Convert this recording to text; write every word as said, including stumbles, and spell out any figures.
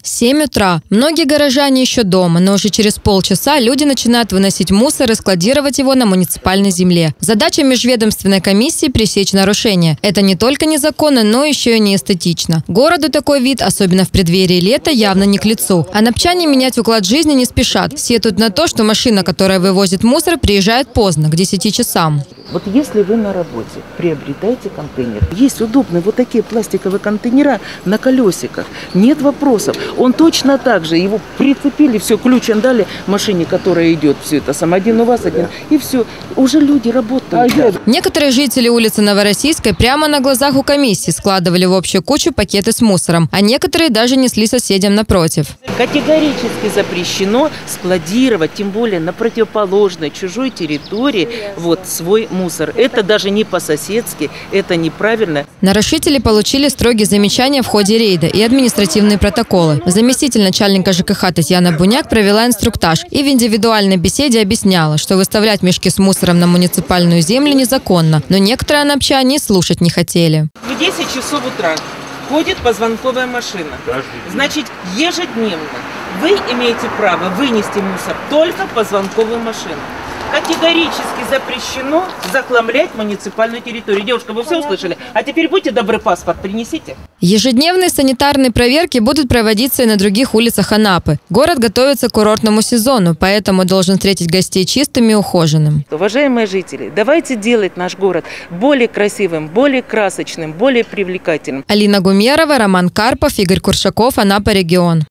семь утра. Многие горожане еще дома, но уже через полчаса люди начинают выносить мусор и складировать его на муниципальной земле. Задача межведомственной комиссии – пресечь нарушения. Это не только незаконно, но еще и не эстетично. Городу такой вид, особенно в преддверии лета, явно не к лицу. А напчане менять уклад жизни не спешат. Сетуют на то, что машина, которая вывозит мусор, приезжает поздно, к десяти часам. Вот если вы на работе, приобретайте контейнер. Есть удобные вот такие пластиковые контейнера на колесиках. Нет вопросов. Он точно так же, его прицепили, все, ключ дали машине, которая идет, все это сам один у вас, один, и все. Уже люди работают. Да. Некоторые жители улицы Новороссийской прямо на глазах у комиссии складывали в общую кучу пакеты с мусором, а некоторые даже несли соседям напротив. Категорически запрещено складировать, тем более на противоположной чужой территории, вот свой мусор. Это даже не по-соседски, это неправильно. Нарушители получили строгие замечания в ходе рейда и административные протоколы. Заместитель начальника ЖКХ Татьяна Буняк провела инструктаж и в индивидуальной беседе объясняла, что выставлять мешки с мусором на муниципальную землю незаконно, но некоторые анапчане слушать не хотели. В десять часов утра ходит позвонковая машина. Значит, ежедневно вы имеете право вынести мусор только по звонковую машину. Категорически запрещено захламлять муниципальную территорию. Девушка, вы все услышали? А теперь будьте добры, паспорт принесите. Ежедневные санитарные проверки будут проводиться и на других улицах Анапы. Город готовится к курортному сезону, поэтому должен встретить гостей чистым и ухоженным. Уважаемые жители, давайте делать наш город более красивым, более красочным, более привлекательным. Алина Гумерова, Роман Карпов, Игорь Куршаков, Анапа регион.